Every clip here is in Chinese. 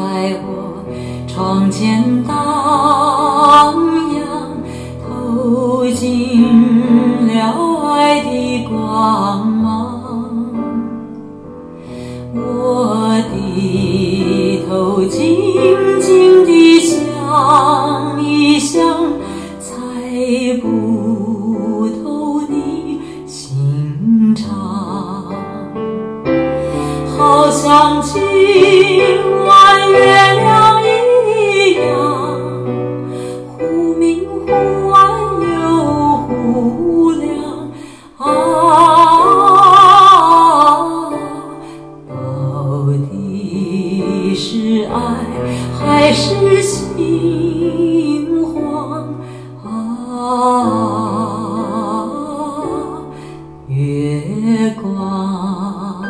在我窗前荡漾，透进了爱的光芒。我低头静静地想一想，猜不透你心肠。好像今晚月亮一样，忽明忽暗又忽亮到底是爱还是心慌月光。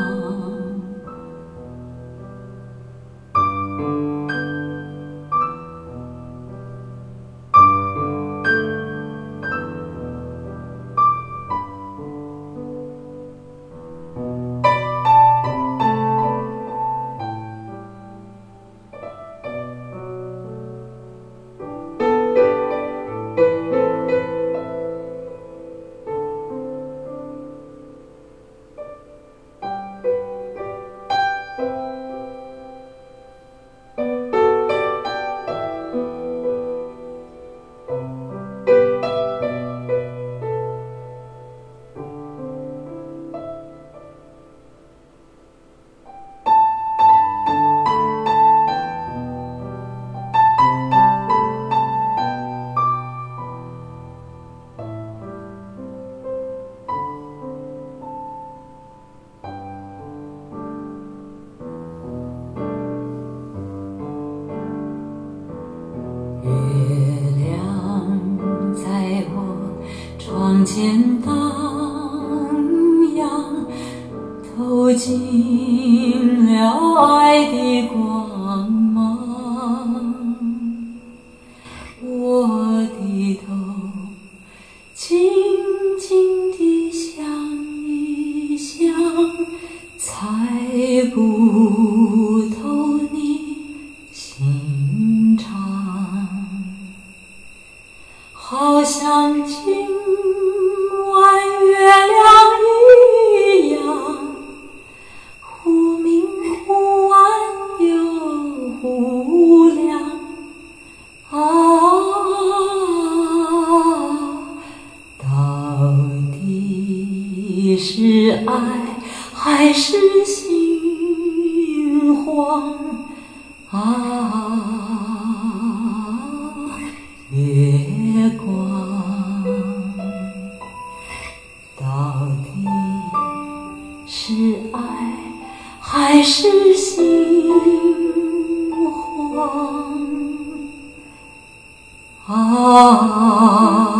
月亮在我窗前荡漾，透进了爱的光芒。我低头静静地想一想，猜不透你心肠。好像今晚月亮一样，忽明忽暗又忽亮到底是爱还是心慌月光，到底是爱还是心慌